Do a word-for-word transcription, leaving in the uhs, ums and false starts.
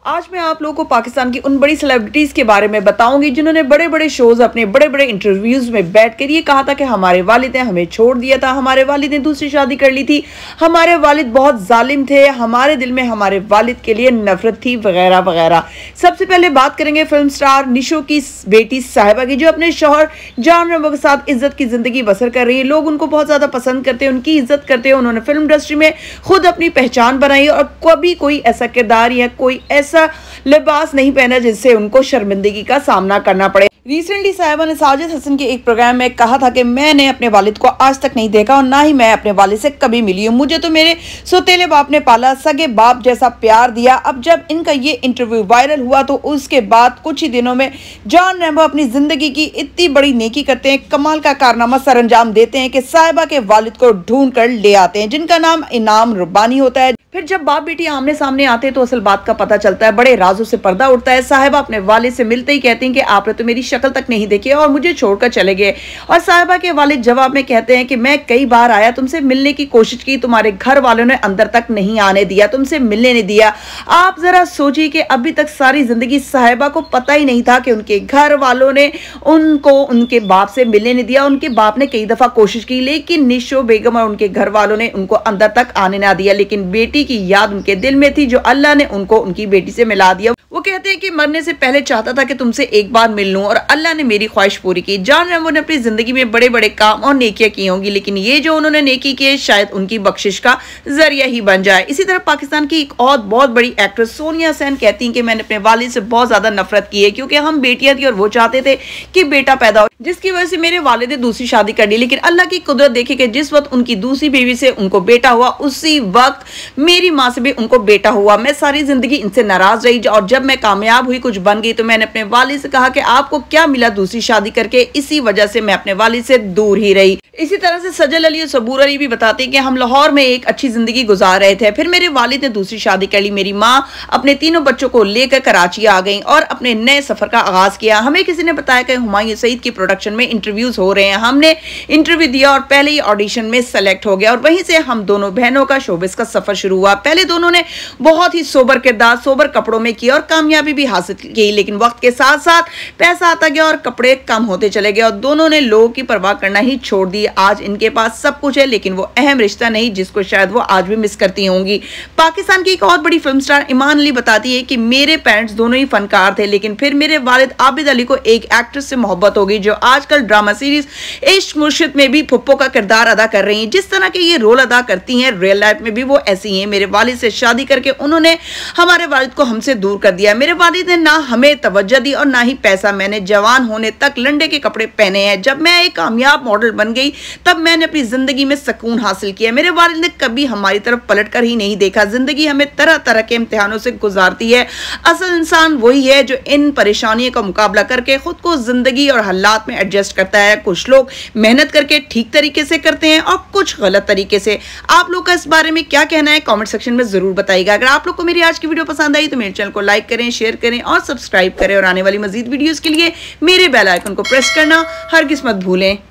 आज मैं आप लोगों को पाकिस्तान की उन बड़ी सेलिब्रिटीज के बारे में बताऊंगी जिन्होंने बड़े बड़े शोज अपने बड़े बड़े इंटरव्यूज में बैठकर ये कहा था कि हमारे वालिद ने हमें छोड़ दिया था, हमारे वालिद ने दूसरी शादी कर ली थी, हमारे वालिद बहुत जालिम थे, हमारे दिल में हमारे वालिद के लिए नफरत थी वगैरह वगैरह। सबसे पहले बात करेंगे फिल्म स्टार निशो की बेटी साहिबा की, जो अपने शौहर जॉन रैम्बो के साथ इज्जत की जिंदगी बसर कर रही है। लोग उनको बहुत ज्यादा पसंद करते हैं, उनकी इज्जत करते हैं। उन्होंने फिल्म इंडस्ट्री में खुद अपनी पहचान बनाई और कभी कोई ऐसा किरदार या कोई ऐसा लिबास नहीं पहना जिससे उनको शर्मिंदगी का सामना करना पड़े। रिसेंटली साहिबा ने साजिद हसन के एक प्रोग्राम में कहा था कि मैंने अपने वालिद को आज तक नहीं देखा और ना ही मैं अपने वालिद से कभी मिली हूँ। मुझे तो मेरे सौतेले बाप ने पाला, सगे बाप जैसा प्यार दिया। अब जब इनका ये इंटरव्यू वायरल हुआ तो उसके बाद कुछ ही दिनों में जॉन रैम्बो अपनी जिंदगी की इतनी बड़ी नेकी करते हैं, कमाल का कारनामा सर अंजाम देते हैं कि साहिबा के वालिद को ढूंढ कर ले आते हैं, जिनका नाम इनाम रुबानी होता है। फिर जब बाप बेटी आमने सामने आते हैं तो असल बात का पता चलता है, बड़े राजों से पर्दा उठता है। साहिबा अपने वालिद से मिलते ही कहते हैं कि आपने तो मेरी शक्ल तक नहीं देखी और मुझे छोड़कर चले गए। और साहिबा के वालिद जवाब में कहते हैं कि मैं कई बार आया, तुमसे मिलने की कोशिश की, तुम्हारे घर वालों ने अंदर तक नहीं आने दिया, तुमसे मिलने नहीं दिया। आप जरा सोचिए कि अभी तक सारी जिंदगी साहिबा को पता ही नहीं था कि उनके घर वालों ने उनको उनके बाप से मिलने नहीं दिया। उनके बाप ने कई दफा कोशिश की लेकिन निशो बेगम और उनके घर वालों ने उनको अंदर तक आने ना दिया। लेकिन बेटी की याद उनके दिल में थी जो अल्लाह ने उनको उनकी बेटी से मिला दिया। वो कहते हैं कि मरने से पहले चाहता था कि तुमसे एक बार मिल लूं और अल्लाह ने मेरी ख्वाहिश पूरी की। जॉन रैम्बो ने अपनी जिंदगी में बड़े बड़े काम और नेकियां की होंगी, लेकिन ये जो उन्होंने नेकी की है शायद उनकी बख्शिश का जरिया ही बन जाए। इसी तरह पाकिस्तान की एक और बहुत बड़ी एक्ट्रेस सोनिया हुसैन कहती हैं कि मैंने अपने वालिद से बहुत ज्यादा नफरत की है क्योंकि हम बेटियां थी और वो चाहते थे कि बेटा पैदा हो, जिसकी वजह से मेरे वालिद ने दूसरी शादी कर ली। लेकिन अल्लाह की कुदरत देखी कि जिस वक्त उनकी दूसरी बीवी से उनको बेटा हुआ उसी वक्त मेरी माँ से भी उनको बेटा हुआ। मैं सारी जिंदगी इनसे नाराज रही और जब मैं कामयाब हुई, कुछ बन गई, तो मैंने अपने वालिद से कहा कि आपको क्या मिला दूसरी शादी करके, इसी वजह से मैं अपने वालिद से दूर ही रही। इसी तरह से सजल अली और सबूर अली भी बताते हैं कि हम लाहौर में एक अच्छी जिंदगी गुजार रहे थे, फिर मेरे वालिद ने दूसरी शादी कर ली। मेरी माँ अपने तीनों बच्चों को लेकर कराची आ गई और अपने नए सफर का आगाज किया। हमें किसी ने बताया कि हुमायूं सईद की प्रोडक्शन में इंटरव्यूज हो रहे हैं। हमने इंटरव्यू दिया और पहले ही ऑडिशन में सेलेक्ट हो गया और वहीं से हम दोनों बहनों का शोबिस का सफर शुरू हुआ। पहले दोनों ने बहुत ही सोबर किरदार सोबर कपड़ों में किया और कामयाबी भी हासिल की, लेकिन वक्त के साथ साथ पैसा आता गया और कपड़े कम होते चले गए और दोनों ने लोगों की परवाह करना ही छोड़ दी। आज इनके पास सब कुछ है लेकिन वो अहम रिश्ता नहीं जिसको शायद वो आज भी मिस करती होंगी। पाकिस्तान की एक और बड़ी फिल्म स्टार ईमान अली बताती है कि मेरे पेरेंट्स दोनों ही फनकार थे, लेकिन फिर मेरे वालिद आबिद अली को एक एक्ट्रेस से मोहब्बत हो गई जो आजकल ड्रामा सीरीज इश्क मुर्शिद में भी फुप्पो का किरदार अदा कर रही हैं। जिस तरह के ये रोल अदा करती हैं रियल लाइफ में भी वो ऐसी हैं। मेरे वालिद से शादी करके उन्होंने हमारे वालिद को हमसे दूर कर दिया। मेरे वालिद ने ना हमें तवज्जो दी और ना ही पैसा। मैंने जवान होने तक लंडे के कपड़े पहने हैं। जब मैं एक कामयाब मॉडल बन गई तब मैंने अपनी जिंदगी में सुकून हासिल किया। मेरे वालिद ने कभी हमारी तरफ पलट कर ही नहीं देखा। जिंदगी हमें तरह तरह के इम्तिहानों से गुजारती है। असल इंसान वही है जो इन परेशानियों का मुकाबला करके खुद को जिंदगी और हालात में एडजस्ट करता है। कुछ लोग मेहनत करके ठीक तरीके से करते हैं और कुछ गलत तरीके से। आप लोग का इस बारे में क्या कहना है कमेंट सेक्शन में जरूर बताइएगा। अगर आप लोग को मेरी आज की वीडियो पसंद आई तो मेरे चैनल को लाइक करें, शेयर करें और सब्सक्राइब करें और आने वाली मजीद वीडियोस के लिए मेरे बेल आइकन को प्रेस करना हरगिज़ मत भूलें।